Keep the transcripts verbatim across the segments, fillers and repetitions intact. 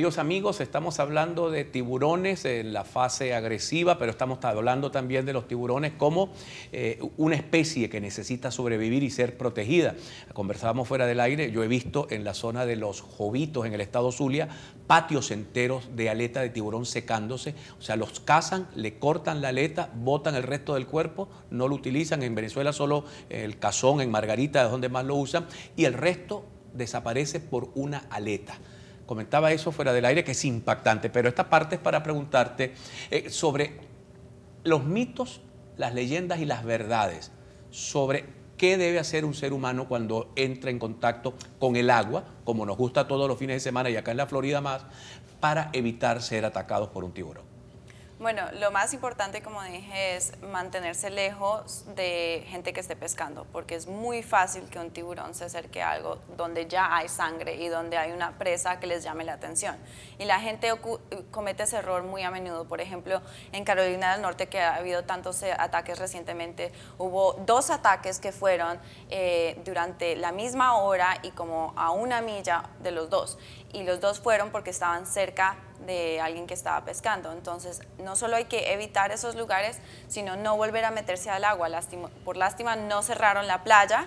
Queridos amigos, estamos hablando de tiburones en la fase agresiva, pero estamos hablando también de los tiburones como eh, una especie que necesita sobrevivir y ser protegida. Conversábamos fuera del aire, yo he visto en la zona de los Jovitos, en el estado Zulia, patios enteros de aleta de tiburón secándose, o sea, los cazan, le cortan la aleta, botan el resto del cuerpo, no lo utilizan. En Venezuela solo el cazón, en Margarita es donde más lo usan, y el resto desaparece por una aleta. Comentaba eso fuera del aire, que es impactante, pero esta parte es para preguntarte eh, sobre los mitos, las leyendas y las verdades, sobre qué debe hacer un ser humano cuando entra en contacto con el agua, como nos gusta todos los fines de semana y acá en la Florida más, para evitar ser atacados por un tiburón. Bueno, lo más importante, como dije, es mantenerse lejos de gente que esté pescando, porque es muy fácil que un tiburón se acerque a algo donde ya hay sangre y donde hay una presa que les llame la atención. Y la gente comete ese error muy a menudo. Por ejemplo, en Carolina del Norte, que ha habido tantos ataques recientemente, hubo dos ataques que fueron eh, durante la misma hora y como a una milla de los dos. Y los dos fueron porque estaban cerca de alguien que estaba pescando. Entonces, no solo hay que evitar esos lugares, sino no volver a meterse al agua. Lástima, por lástima, no cerraron la playa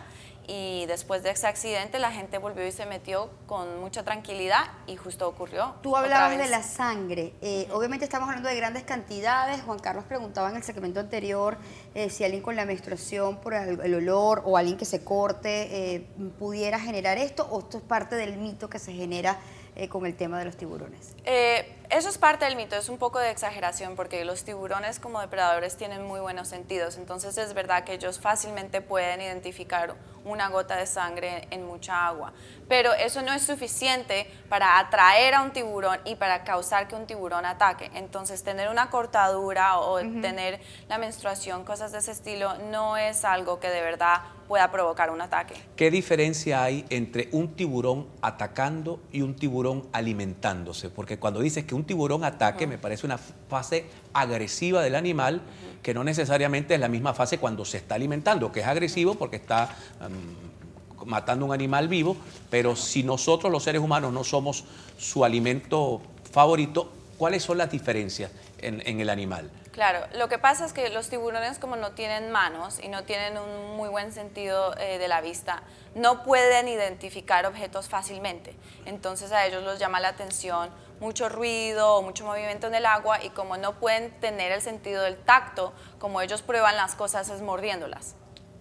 y después de ese accidente la gente volvió y se metió con mucha tranquilidad y justo ocurrió. Tú hablabas de la sangre. Eh, uh-huh. Obviamente estamos hablando de grandes cantidades. Juan Carlos preguntaba en el segmento anterior eh, si alguien con la menstruación por el, el olor o alguien que se corte eh, pudiera generar esto, o esto es parte del mito que se genera Eh, con el tema de los tiburones. Eh, eso es parte del mito, es un poco de exageración porque los tiburones como depredadores tienen muy buenos sentidos, entonces es verdad que ellos fácilmente pueden identificar una gota de sangre en mucha agua, pero eso no es suficiente para atraer a un tiburón y para causar que un tiburón ataque. Entonces tener una cortadura o uh-huh. tener la menstruación, cosas de ese estilo, no es algo que de verdad pueda provocar un ataque. ¿Qué diferencia hay entre un tiburón atacando y un tiburón alimentándose? Porque cuando dices que un tiburón ataque, uh-huh. me parece una fase agresiva del animal, uh-huh. que no necesariamente es la misma fase cuando se está alimentando, que es agresivo porque está um, matando un animal vivo, pero si nosotros los seres humanos no somos su alimento favorito, ¿cuáles son las diferencias en, en el animal? Claro, lo que pasa es que los tiburones, como no tienen manos y no tienen un muy buen sentido eh, de la vista, no pueden identificar objetos fácilmente. Entonces a ellos los llama la atención mucho ruido o mucho movimiento en el agua, y como no pueden tener el sentido del tacto, como ellos prueban las cosas es mordiéndolas.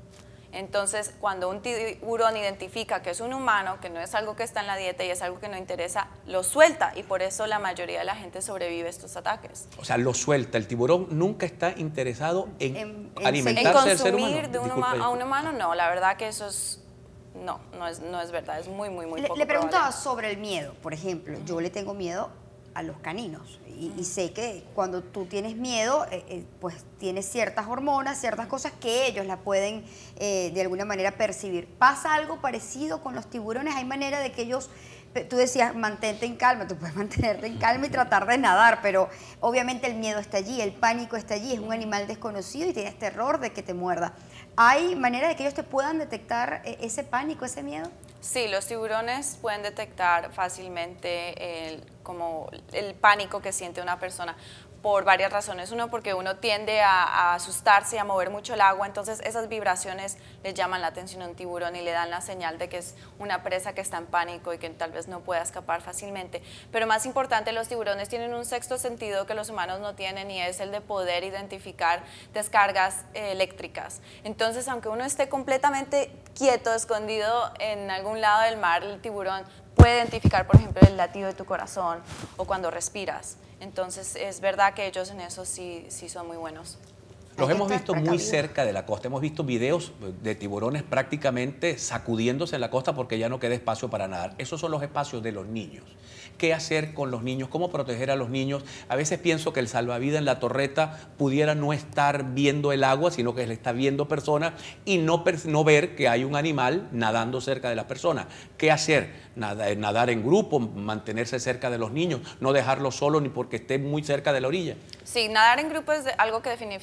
Entonces, cuando un tiburón identifica que es un humano, que no es algo que está en la dieta y es algo que no interesa, lo suelta, y por eso la mayoría de la gente sobrevive a estos ataques. O sea, lo suelta. El tiburón nunca está interesado en, en, en en alimentarse del ser humano. consumir de un huma a un humano, no. La verdad que eso es... No, no es, no es verdad. Es muy, muy, muy le, poco Le preguntaba probable. sobre el miedo. Por ejemplo, uh-huh. yo le tengo miedo a los caninos. Y, y sé que cuando tú tienes miedo, eh, eh, pues tienes ciertas hormonas, ciertas cosas que ellos la pueden eh, de alguna manera percibir. ¿Pasa algo parecido con los tiburones? ¿Hay manera de que ellos, tú decías, mantente en calma, tú puedes mantenerte en calma y tratar de nadar, pero obviamente el miedo está allí, el pánico está allí, es un animal desconocido y tienes terror de que te muerda. ¿Hay manera de que ellos te puedan detectar ese pánico, ese miedo? Sí, los tiburones pueden detectar fácilmente el, como el pánico que siente una persona por varias razones. Uno, porque uno tiende a, a asustarse y a mover mucho el agua, entonces esas vibraciones le llaman la atención a un tiburón y le dan la señal de que es una presa que está en pánico y que tal vez no pueda escapar fácilmente. Pero más importante, los tiburones tienen un sexto sentido que los humanos no tienen, y es el de poder identificar descargas eh, eléctricas. Entonces, aunque uno esté completamente quieto, escondido en algún lado del mar, el tiburón puede identificar, por ejemplo, el latido de tu corazón o cuando respiras. Entonces, es verdad que ellos en eso sí, sí son muy buenos. Los hemos visto muy cerca de la costa, hemos visto videos de tiburones prácticamente sacudiéndose en la costa porque ya no queda espacio para nadar. Esos son los espacios de los niños. ¿Qué hacer con los niños? ¿Cómo proteger a los niños? A veces pienso que el salvavidas en la torreta pudiera no estar viendo el agua, sino que le está viendo personas y no, no ver que hay un animal nadando cerca de las personas. ¿Qué hacer? Nadar, nadar en grupo, mantenerse cerca de los niños, no dejarlos solos ni porque esté muy cerca de la orilla. Sí, nadar en grupo es algo que definitivamente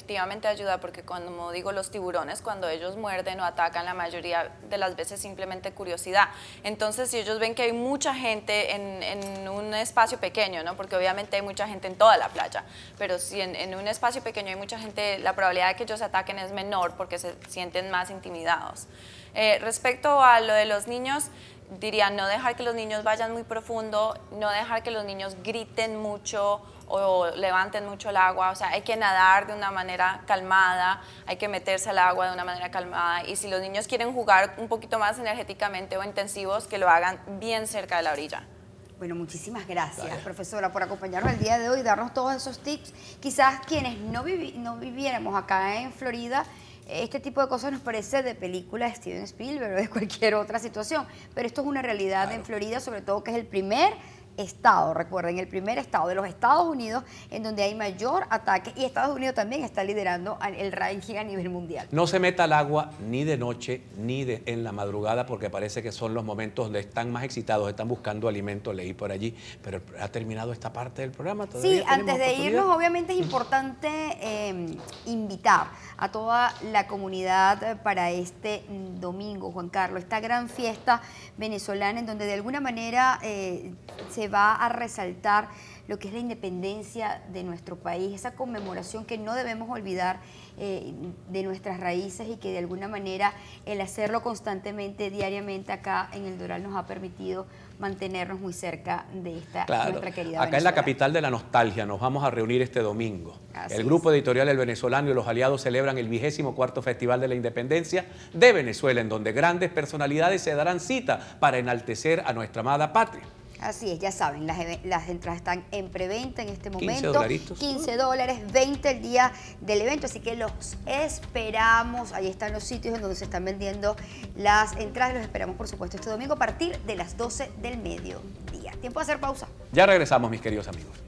bastante ayuda porque, como digo, los tiburones cuando ellos muerden o atacan, la mayoría de las veces simplemente curiosidad. Entonces, si ellos ven que hay mucha gente en, en un espacio pequeño, ¿no? Porque obviamente hay mucha gente en toda la playa, pero si en, en un espacio pequeño hay mucha gente, la probabilidad de que ellos ataquen es menor porque se sienten más intimidados. Eh, respecto a lo de los niños, diría no dejar que los niños vayan muy profundo, no dejar que los niños griten mucho o levanten mucho el agua, o sea, hay que nadar de una manera calmada, hay que meterse al agua de una manera calmada, y si los niños quieren jugar un poquito más energéticamente o intensivos, que lo hagan bien cerca de la orilla. Bueno, muchísimas gracias, Vale. profesora, por acompañarnos el día de hoy y darnos todos esos tips. Quizás quienes no, vivi no viviéramos acá en Florida, este tipo de cosas nos parece de película de Steven Spielberg o de cualquier otra situación, pero esto es una realidad Claro. en Florida, sobre todo que es el primer estado, recuerden, el primer estado de los Estados Unidos en donde hay mayor ataque, y Estados Unidos también está liderando el ranking a nivel mundial. No se meta al agua ni de noche ni de, en la madrugada, porque parece que son los momentos donde están más excitados, están buscando alimento, leí por allí, pero ha terminado esta parte del programa. ¿Todavía Sí, tenemos antes de oportunidad? irnos, obviamente es importante eh, invitar a toda la comunidad para este mm, domingo, Juan Carlos, esta gran fiesta venezolana en donde de alguna manera eh, se va a resaltar lo que es la independencia de nuestro país, esa conmemoración que no debemos olvidar eh, de nuestras raíces, y que de alguna manera el hacerlo constantemente, diariamente acá en el Doral nos ha permitido mantenernos muy cerca de esta Claro. nuestra querida Acá en la Venezuela. capital de la nostalgia nos vamos a reunir este domingo. Así el Grupo es. Editorial El Venezolano y los aliados celebran el vigésimo cuarto Festival de la Independencia de Venezuela, en donde grandes personalidades se darán cita para enaltecer a nuestra amada patria. Así es, ya saben, las, las entradas están en preventa en este quince momento. dolaritos. quince dólares, veinte el día del evento, así que los esperamos. Ahí están los sitios en donde se están vendiendo las entradas. Los esperamos, por supuesto, este domingo a partir de las doce del mediodía. Tiempo de hacer pausa. Ya regresamos, mis queridos amigos.